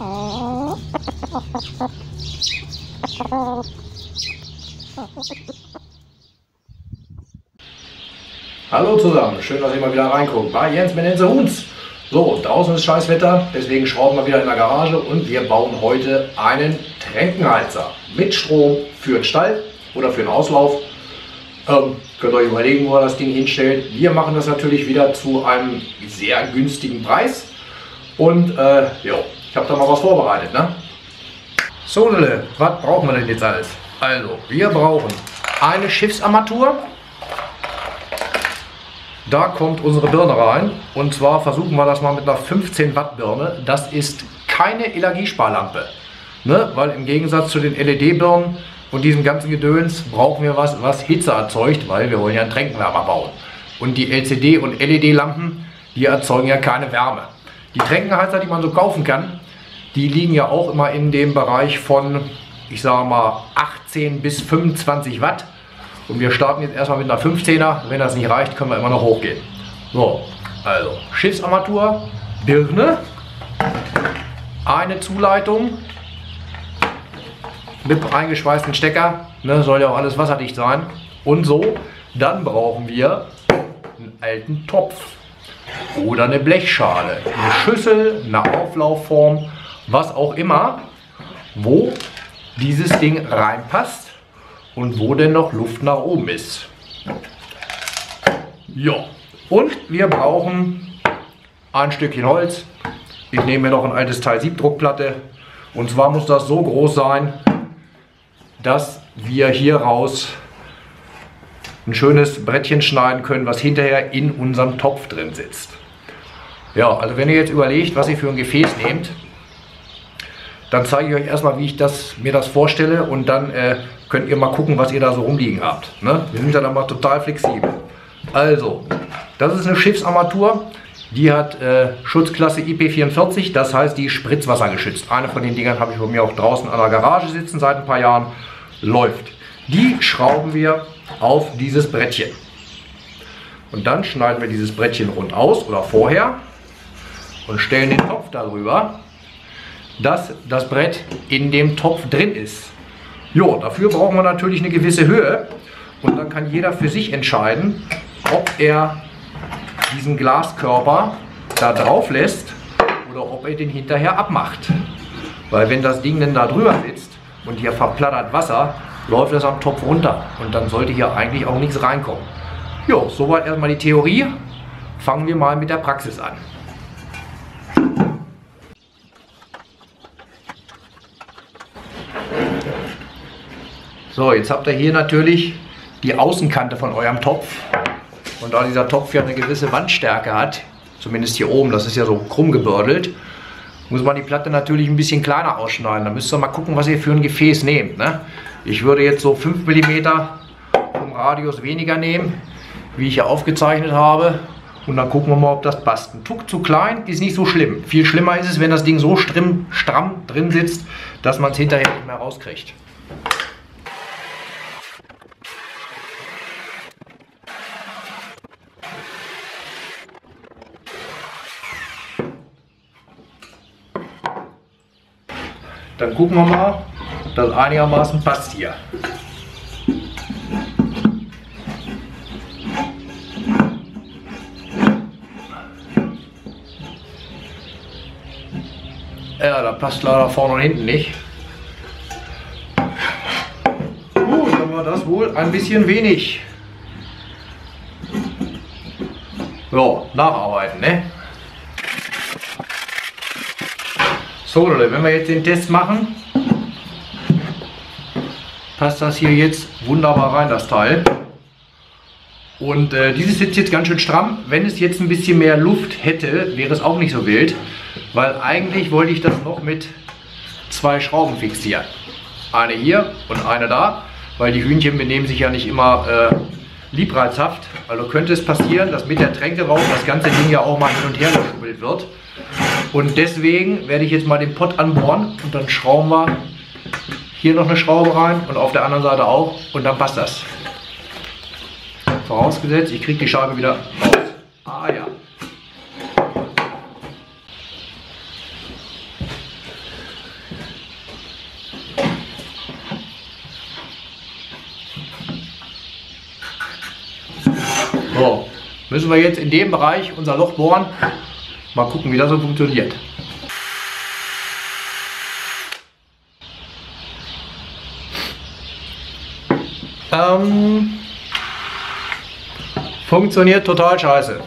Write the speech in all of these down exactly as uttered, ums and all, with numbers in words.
Hallo zusammen, schön, dass ihr mal wieder reinguckt. Bei Jens Menenze Huhns. So, draußen ist Scheißwetter, deswegen schrauben wir wieder in der Garage und wir bauen heute einen Tränkenheizer mit Strom für den Stall oder für den Auslauf. Ähm, könnt ihr euch überlegen, wo ihr das Ding hinstellt. Wir machen das natürlich wieder zu einem sehr günstigen Preis. Und äh, jo, ich habe da mal was vorbereitet. Ne? So, Leute, was brauchen wir denn jetzt alles? Also, wir brauchen eine Schiffsarmatur. Da kommt unsere Birne rein. Und zwar versuchen wir das mal mit einer fünfzehn Watt Birne. Das ist keine Energiesparlampe. Ne? Weil im Gegensatz zu den L E D-Birnen und diesem ganzen Gedöns brauchen wir was, was Hitze erzeugt, weil wir wollen ja einen Tränkenwärmer bauen. Und die L C D- und L E D-Lampen, die erzeugen ja keine Wärme. Die Tränkenheizer, die man so kaufen kann, die liegen ja auch immer in dem Bereich von, ich sage mal, achtzehn bis fünfundzwanzig Watt. Und wir starten jetzt erstmal mit einer fünfzehner. Wenn das nicht reicht, können wir immer noch hochgehen. So, also Schiffsarmatur, Birne, eine Zuleitung mit eingeschweißten Stecker, ne, soll ja auch alles wasserdicht sein. Und so, dann brauchen wir einen alten Topf oder eine Blechschale, eine Schüssel, eine Auflaufform, was auch immer, wo dieses Ding reinpasst und wo denn noch Luft nach oben ist. Ja, und wir brauchen ein Stückchen Holz. Ich nehme mir noch ein altes Teil Siebdruckplatte. Und zwar muss das so groß sein, dass wir hier raus ein schönes Brettchen schneiden können, was hinterher in unserem Topf drin sitzt. Ja, also wenn ihr jetzt überlegt, was ihr für ein Gefäß nehmt, dann zeige ich euch erstmal, wie ich das, mir das vorstelle, und dann äh, könnt ihr mal gucken, was ihr da so rumliegen habt. Ne? Wir sind dann aber total flexibel. Also, das ist eine Schiffsarmatur, die hat äh, Schutzklasse I P vierundvierzig, das heißt, die ist spritzwassergeschützt. Eine von den Dingern habe ich bei mir auch draußen an der Garage sitzen seit ein paar Jahren. Läuft. Die schrauben wir auf dieses Brettchen. Und dann schneiden wir dieses Brettchen rund aus oder vorher und stellen den Topf darüber, dass das Brett in dem Topf drin ist. Jo, dafür brauchen wir natürlich eine gewisse Höhe, und dann kann jeder für sich entscheiden, ob er diesen Glaskörper da drauf lässt oder ob er den hinterher abmacht. Weil wenn das Ding denn da drüber sitzt und hier verplattert Wasser, läuft das am Topf runter und dann sollte hier eigentlich auch nichts reinkommen. Jo, soweit erstmal die Theorie. Fangen wir mal mit der Praxis an. So, jetzt habt ihr hier natürlich die Außenkante von eurem Topf. Und da dieser Topf ja eine gewisse Wandstärke hat, zumindest hier oben, das ist ja so krumm gebördelt, muss man die Platte natürlich ein bisschen kleiner ausschneiden. Da müsst ihr mal gucken, was ihr für ein Gefäß nehmt. Ne? Ich würde jetzt so fünf Millimeter vom Radius weniger nehmen, wie ich hier aufgezeichnet habe. Und dann gucken wir mal, ob das passt. Ein Tuck zu klein ist nicht so schlimm. Viel schlimmer ist es, wenn das Ding so stramm, stramm drin sitzt, dass man es hinterher nicht mehr rauskriegt. Dann gucken wir mal, ob das einigermaßen passt hier. Ja, da passt leider vorne und hinten nicht. Gut, dann war das wohl ein bisschen wenig. So, nacharbeiten, ne? So Leute, wenn wir jetzt den Test machen, passt das hier jetzt wunderbar rein, das Teil. Und äh, dieses sitzt jetzt ganz schön stramm. Wenn es jetzt ein bisschen mehr Luft hätte, wäre es auch nicht so wild. Weil eigentlich wollte ich das noch mit zwei Schrauben fixieren. Eine hier und eine da, weil die Hühnchen benehmen sich ja nicht immer äh, liebreizhaft. Also könnte es passieren, dass mit der Tränke raus das ganze Ding ja auch mal hin und her geschubbelt wird. Und deswegen werde ich jetzt mal den Pott anbohren und dann schrauben wir hier noch eine Schraube rein und auf der anderen Seite auch, und dann passt das. Vorausgesetzt, ich kriege die Scheibe wieder raus. Ah ja. So, müssen wir jetzt in dem Bereich unser Loch bohren. Mal gucken, wie das so funktioniert. Ähm, funktioniert total scheiße.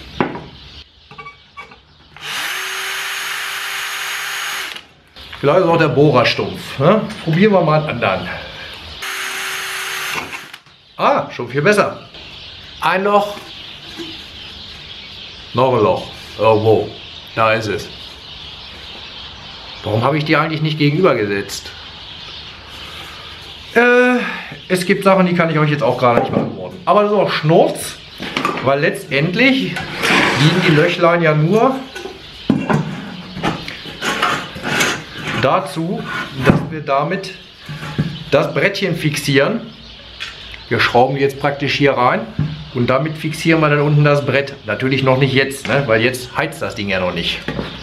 Vielleicht ist auch der Bohrer stumpf. Ne? Probieren wir mal einen anderen. Ah, schon viel besser. Ein Loch. Noch ein Loch. Irgendwo. Da ist es. Warum habe ich die eigentlich nicht gegenübergesetzt? Äh, es gibt Sachen, die kann ich euch jetzt auch gerade nicht beantworten. Aber das ist auch Schnurz, weil letztendlich dienen die Löchlein ja nur dazu, dass wir damit das Brettchen fixieren. Wir schrauben die jetzt praktisch hier rein und damit fixieren wir dann unten das Brett. Natürlich noch nicht jetzt, ne? Weil jetzt heizt das Ding ja noch nicht.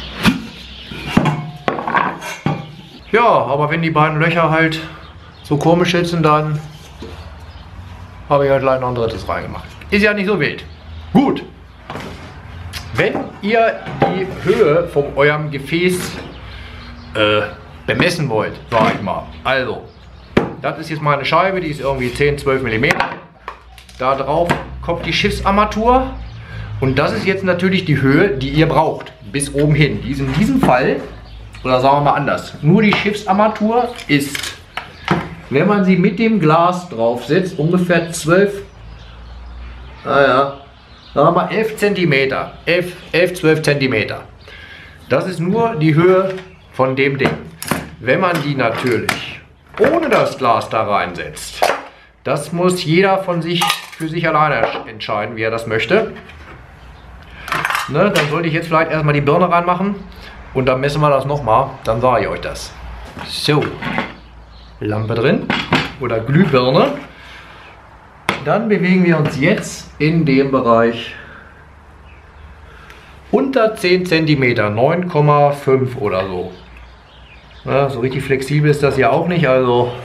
Ja, aber wenn die beiden Löcher halt so komisch sitzen, dann habe ich halt leider noch ein drittes reingemacht. Ist ja nicht so wild. Gut. Wenn ihr die Höhe von eurem Gefäß äh, bemessen wollt, sage ich mal. Also, das ist jetzt mal eine Scheibe, die ist irgendwie zehn, zwölf Millimeter. Da drauf kommt die Schiffsarmatur. Und das ist jetzt natürlich die Höhe, die ihr braucht. Bis oben hin. Die ist in diesem Fall, oder sagen wir mal anders, nur die Schiffsarmatur ist, wenn man sie mit dem Glas draufsetzt, ungefähr zwölf, naja, sagen wir mal elf Zentimeter, elf, elf, zwölf Zentimeter. Das ist nur die Höhe von dem Ding. Wenn man die natürlich ohne das Glas da reinsetzt, das muss jeder von sich für sich alleine entscheiden, wie er das möchte. Ne, dann sollte ich jetzt vielleicht erstmal die Birne reinmachen und dann messen wir das nochmal, dann sage ich euch das. So, Lampe drin oder Glühbirne. Dann bewegen wir uns jetzt in dem Bereich unter zehn Zentimeter, neun Komma fünf oder so. Ja, so richtig flexibel ist das ja auch nicht, also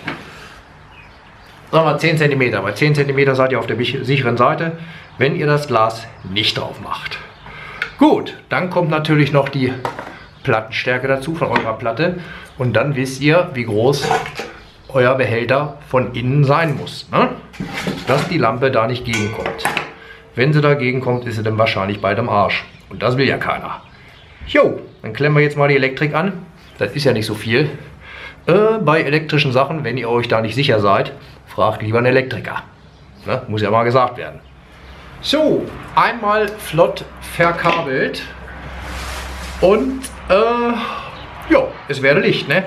sagen wir zehn Zentimeter. Bei zehn Zentimeter seid ihr auf der sicheren Seite, wenn ihr das Glas nicht drauf macht. Gut, dann kommt natürlich noch die Plattenstärke dazu von eurer Platte und dann wisst ihr, wie groß euer Behälter von innen sein muss, ne? Dass die Lampe da nicht gegenkommt. Wenn sie dagegen kommt, ist sie dann wahrscheinlich bald am Arsch. Und das will ja keiner. Jo, dann klemmen wir jetzt mal die Elektrik an. Das ist ja nicht so viel. Äh, bei elektrischen Sachen, wenn ihr euch da nicht sicher seid, fragt lieber einen Elektriker. Ne? Muss ja mal gesagt werden. So, einmal flott verkabelt. Und, äh, ja, es werde Licht, ne?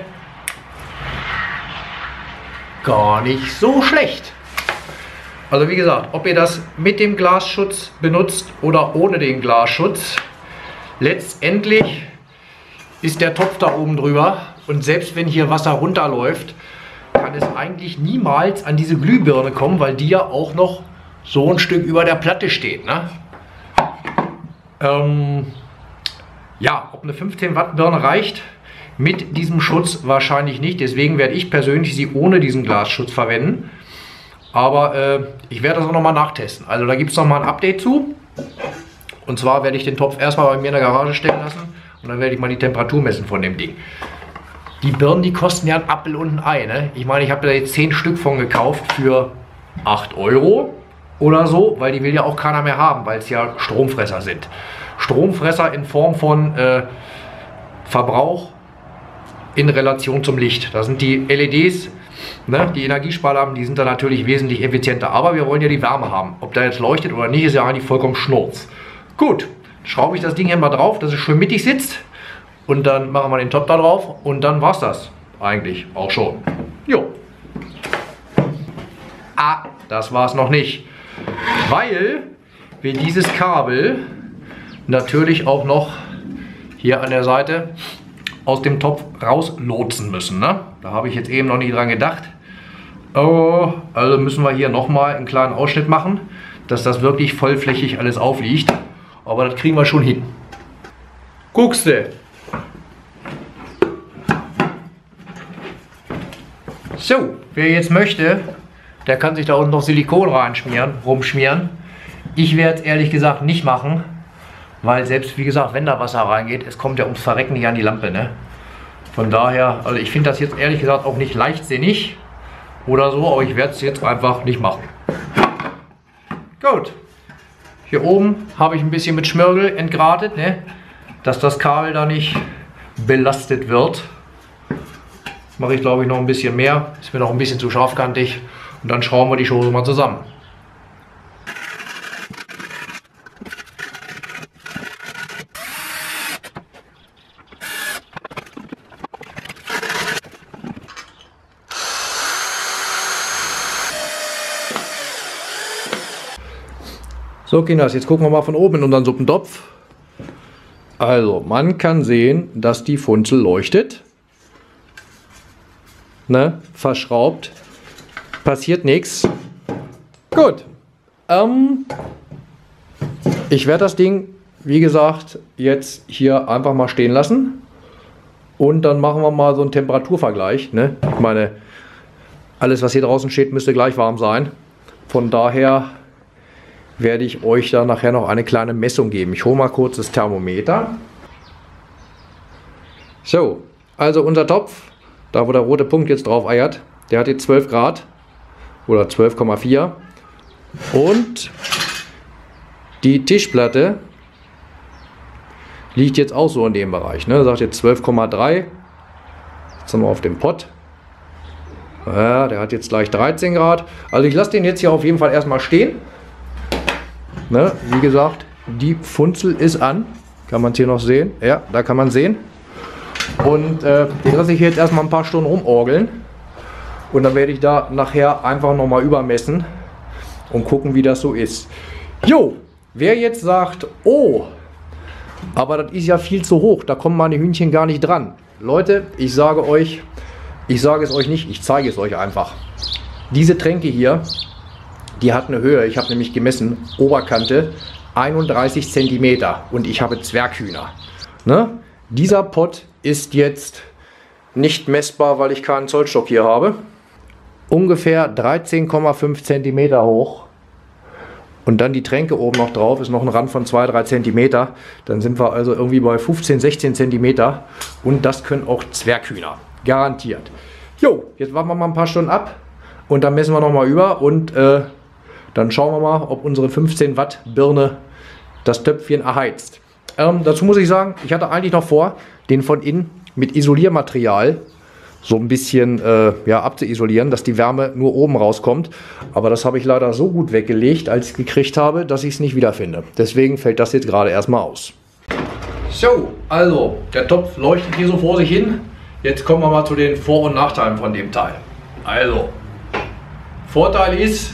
Gar nicht so schlecht. Also wie gesagt, ob ihr das mit dem Glasschutz benutzt oder ohne den Glasschutz, letztendlich ist der Topf da oben drüber und selbst wenn hier Wasser runterläuft, kann es eigentlich niemals an diese Glühbirne kommen, weil die ja auch noch so ein Stück über der Platte steht, ne? Ähm, ja, ob eine fünfzehn Watt Birne reicht mit diesem Schutz wahrscheinlich nicht, deswegen werde ich persönlich sie ohne diesen Glasschutz verwenden. Aber äh, ich werde das auch nochmal nachtesten. Also da gibt es nochmal ein Update zu. Und zwar werde ich den Topf erstmal bei mir in der Garage stellen lassen. Und dann werde ich mal die Temperatur messen von dem Ding. Die Birnen, die kosten ja ein Apfel und ein Ei. Ne? Ich meine, ich habe da jetzt zehn Stück von gekauft für acht Euro oder so. Weil die will ja auch keiner mehr haben, weil es ja Stromfresser sind. Stromfresser in Form von äh, Verbrauch in Relation zum Licht. Da sind die L E Ds... Ne, die Energiesparlampen, die sind da natürlich wesentlich effizienter, aber wir wollen ja die Wärme haben. Ob da jetzt leuchtet oder nicht, ist ja eigentlich vollkommen Schnurz. Gut, schraube ich das Ding hier mal drauf, dass es schön mittig sitzt und dann machen wir den Top da drauf und dann war es das eigentlich auch schon. Jo. Ah, das war es noch nicht, weil wir dieses Kabel natürlich auch noch hier an der Seite aus dem Topf rauslotsen müssen. Ne? Da habe ich jetzt eben noch nicht dran gedacht. Oh, also müssen wir hier nochmal einen kleinen Ausschnitt machen, dass das wirklich vollflächig alles aufliegt. Aber das kriegen wir schon hin. Guckst du. So, wer jetzt möchte, der kann sich da unten noch Silikon reinschmieren, rumschmieren. Ich werde es ehrlich gesagt nicht machen, weil selbst, wie gesagt, wenn da Wasser reingeht, es kommt ja ums Verrecken nicht an die Lampe, ne? Von daher, also ich finde das jetzt ehrlich gesagt auch nicht leichtsinnig oder so, aber ich werde es jetzt einfach nicht machen. Gut. Hier oben habe ich ein bisschen mit Schmirgel entgratet, ne? Dass das Kabel da nicht belastet wird. Jetzt mache ich, glaube ich, noch ein bisschen mehr. Ist mir noch ein bisschen zu scharfkantig. Und dann schrauben wir die Chose mal zusammen. So Kinders, jetzt gucken wir mal von oben in unseren Suppentopf. Also, man kann sehen, dass die Funzel leuchtet. Ne? Verschraubt. Passiert nichts. Gut. Ähm, ich werde das Ding, wie gesagt, jetzt hier einfach mal stehen lassen. Und dann machen wir mal so einen Temperaturvergleich. Ne? Ich meine, alles was hier draußen steht, müsste gleich warm sein. Von daher werde ich euch da nachher noch eine kleine Messung geben. Ich hole mal kurz das Thermometer. So, also unser Topf, da wo der rote Punkt jetzt drauf eiert, der hat jetzt zwölf Grad oder zwölf Komma vier und die Tischplatte liegt jetzt auch so in dem Bereich. Ne? Sagt jetzt zwölf Komma drei. Jetzt sind wir auf dem Pott. Ja, der hat jetzt gleich dreizehn Grad. Also ich lasse den jetzt hier auf jeden Fall erstmal stehen. Ne, wie gesagt, die Funzel ist an. Kann man es hier noch sehen? Ja, da kann man sehen. Und äh, den lasse ich jetzt erstmal ein paar Stunden rumorgeln. Und dann werde ich da nachher einfach nochmal übermessen und gucken, wie das so ist. Jo, wer jetzt sagt, oh, aber das ist ja viel zu hoch, da kommen meine Hühnchen gar nicht dran. Leute, ich sage euch, ich sage es euch nicht, ich zeige es euch einfach. Diese Tränke hier, die hat eine Höhe, ich habe nämlich gemessen, Oberkante einunddreißig Zentimeter und ich habe Zwerghühner. Ne? Dieser Pott ist jetzt nicht messbar, weil ich keinen Zollstock hier habe. Ungefähr dreizehn Komma fünf Zentimeter hoch. Und dann die Tränke oben noch drauf, ist noch ein Rand von zwei bis drei Zentimeter. Dann sind wir also irgendwie bei fünfzehn, sechzehn Zentimeter. Und das können auch Zwerghühner. Garantiert. Jo, jetzt warten wir mal ein paar Stunden ab. Und dann messen wir nochmal über und äh, dann schauen wir mal, ob unsere fünfzehn Watt Birne das Töpfchen erheizt. Ähm, dazu muss ich sagen, ich hatte eigentlich noch vor, den von innen mit Isoliermaterial so ein bisschen äh, ja, abzuisolieren, dass die Wärme nur oben rauskommt. Aber das habe ich leider so gut weggelegt, als ich es gekriegt habe, dass ich es nicht wiederfinde. Deswegen fällt das jetzt gerade erstmal aus. So, also der Topf leuchtet hier so vor sich hin. Jetzt kommen wir mal zu den Vor- und Nachteilen von dem Teil. Also, Vorteil ist,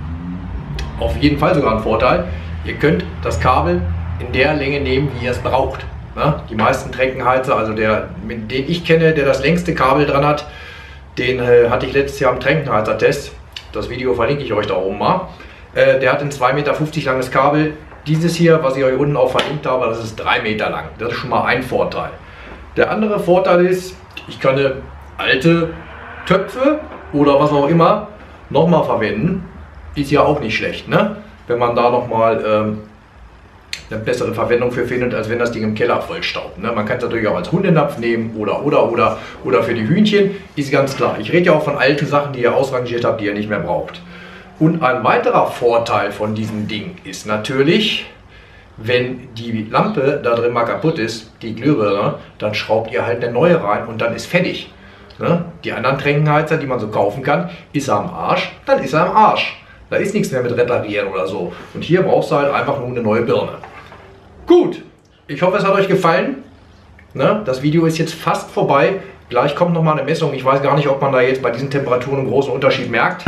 auf jeden Fall sogar ein Vorteil, ihr könnt das Kabel in der Länge nehmen, wie ihr es braucht. Ne? Die meisten Tränkenheizer, also der, mit den ich kenne, der das längste Kabel dran hat, den äh, hatte ich letztes Jahr im Tränkenheizer-Test. Das Video verlinke ich euch da oben mal. Äh, der hat ein zwei Meter fünfzig langes Kabel. Dieses hier, was ich euch unten auch verlinkt habe, das ist drei Meter lang. Das ist schon mal ein Vorteil. Der andere Vorteil ist, ich kann alte Töpfe oder was auch immer nochmal verwenden. Ist ja auch nicht schlecht, ne? Wenn man da nochmal ähm, eine bessere Verwendung für findet, als wenn das Ding im Keller vollstaubt. Ne? Man kann es natürlich auch als Hundenapf nehmen oder oder oder oder für die Hühnchen, ist ganz klar. Ich rede ja auch von alten Sachen, die ihr ausrangiert habt, die ihr nicht mehr braucht. Und ein weiterer Vorteil von diesem Ding ist natürlich, wenn die Lampe da drin mal kaputt ist, die Glühbirne, dann schraubt ihr halt eine neue rein und dann ist fertig. Ne? Die anderen Tränkenheizer, die man so kaufen kann, ist er am Arsch, dann ist er am Arsch. Da ist nichts mehr mit reparieren oder so. Und hier brauchst du halt einfach nur eine neue Birne. Gut, ich hoffe, es hat euch gefallen. Ne? Das Video ist jetzt fast vorbei. Gleich kommt noch mal eine Messung. Ich weiß gar nicht, ob man da jetzt bei diesen Temperaturen einen großen Unterschied merkt.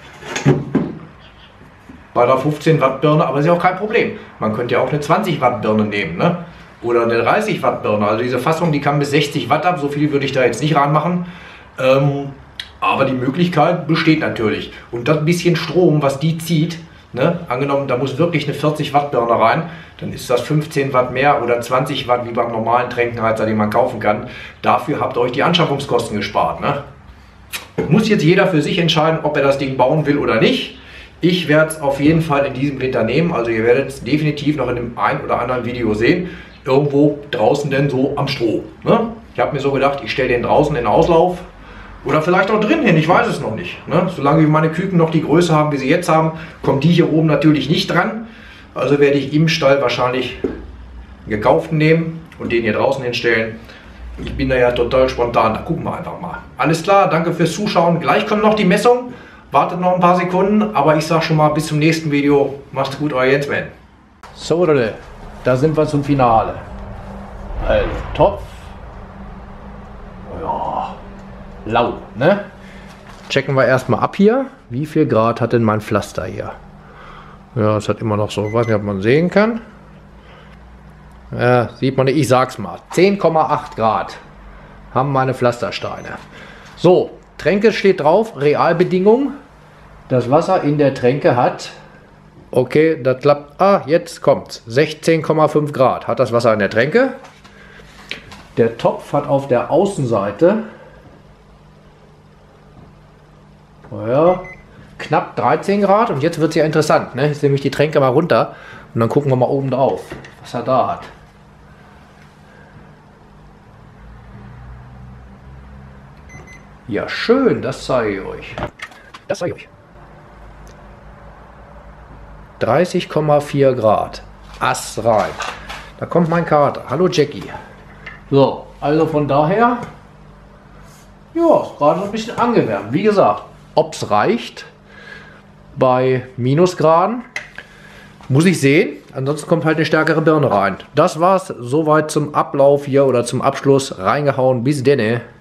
Bei der fünfzehn Watt Birne, aber ist ja auch kein Problem. Man könnte ja auch eine zwanzig Watt Birne nehmen, ne? Oder eine dreißig Watt Birne. Also diese Fassung, die kann bis sechzig Watt ab. So viel würde ich da jetzt nicht ranmachen. Ähm, aber die Möglichkeit besteht natürlich. Und das bisschen Strom, was die zieht, ne? Angenommen, da muss wirklich eine vierzig Watt Birne rein, dann ist das fünfzehn Watt mehr oder zwanzig Watt wie beim normalen Tränkenheizer, den man kaufen kann. Dafür habt ihr euch die Anschaffungskosten gespart, ne? Muss jetzt jeder für sich entscheiden, ob er das Ding bauen will oder nicht. Ich werde es auf jeden Fall in diesem Winter nehmen. Also ihr werdet es definitiv noch in dem ein oder anderen Video sehen. Irgendwo draußen denn so am Stroh. Ne? Ich habe mir so gedacht, ich stelle den draußen in den Auslauf. Oder vielleicht auch drin hin, ich weiß es noch nicht. Ne? Solange wir meine Küken noch die Größe haben, wie sie jetzt haben, kommt die hier oben natürlich nicht dran. Also werde ich im Stall wahrscheinlich einen gekauften nehmen und den hier draußen hinstellen. Ich bin da ja total spontan, da gucken wir einfach mal. Alles klar, danke fürs Zuschauen. Gleich kommt noch die Messung. Wartet noch ein paar Sekunden, aber ich sage schon mal bis zum nächsten Video. Macht's gut, euer Jens Mann. So, Leute, da sind wir zum Finale. Also, Topf. Ja, lau, ne? Checken wir erstmal ab hier. Wie viel Grad hat denn mein Pflaster hier? Ja, es hat immer noch so, ich weiß nicht, ob man sehen kann. Ja, sieht man nicht, ich sag's mal. zehn Komma acht Grad haben meine Pflastersteine. So, Tränke steht drauf, Realbedingung. Das Wasser in der Tränke hat, okay, das klappt, ah, jetzt kommt's, sechzehn Komma fünf Grad hat das Wasser in der Tränke. Der Topf hat auf der Außenseite, oh ja, knapp dreizehn Grad und jetzt wird es ja interessant, ne? Jetzt nehme ich die Tränke mal runter und dann gucken wir mal oben drauf, was er da hat. Ja, schön, das zeige ich euch. Das zeige ich euch. dreißig Komma vier Grad. Ass rein. Da kommt mein Kater. Hallo Jackie. So, also von daher, ja, ist gerade so ein bisschen angewärmt. Wie gesagt, ob es reicht bei Minusgraden, muss ich sehen. Ansonsten kommt halt eine stärkere Birne rein. Das war's soweit zum Ablauf hier oder zum Abschluss. Reingehauen. Bis denne.